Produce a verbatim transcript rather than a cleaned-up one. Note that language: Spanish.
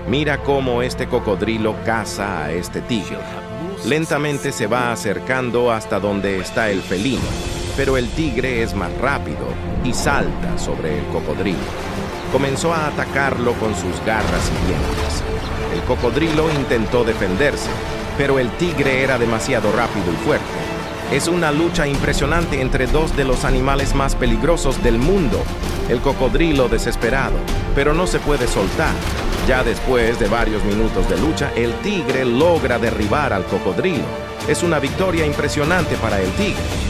Mira cómo este cocodrilo caza a este tigre. Lentamente se va acercando hasta donde está el felino, pero el tigre es más rápido y salta sobre el cocodrilo. Comenzó a atacarlo con sus garras y dientes. El cocodrilo intentó defenderse, pero el tigre era demasiado rápido y fuerte. Es una lucha impresionante entre dos de los animales más peligrosos del mundo. El cocodrilo desesperado, pero no se puede soltar. Ya después de varios minutos de lucha, el tigre logra derribar al cocodrilo. Es una victoria impresionante para el tigre.